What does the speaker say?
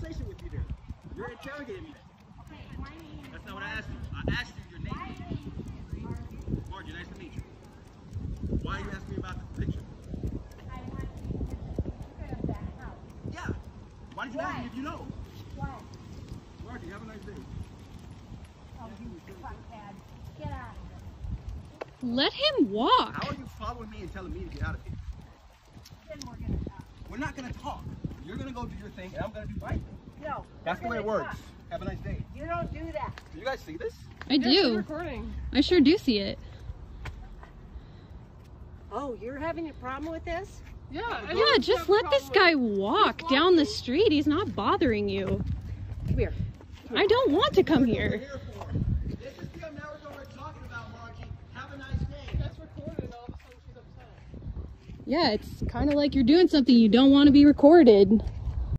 conversation with you there. You're interrogating me. Okay, my name is That's not what I asked you. I asked you your name. My name is Margie, nice to meet you. Why are you asking me about the picture? I want you to get rid of that house. Yeah. Why did you ask me if you know? What? Margie, have a nice day. Oh, you fuckhead. Get out of here. Let him walk. How are you following me and telling me to get out of here? Then we're gonna talk. We're not going to talk. You're going to go do your thing, and I'm going to do my thing. No. That's the way it works. Have a nice day. You don't do that. Do you guys see this? I do. Recording. I sure do see it. Oh, you're having a problem with this? Yeah. Yeah, just let this guy walk down the street. He's not bothering you. Come here. I don't want to come We're here. here for. This is the America we're talking about, Margie. Have a nice day. That's recorded. All of a sudden she's upset. Yeah, it's kind of like you're doing something you don't want to be recorded.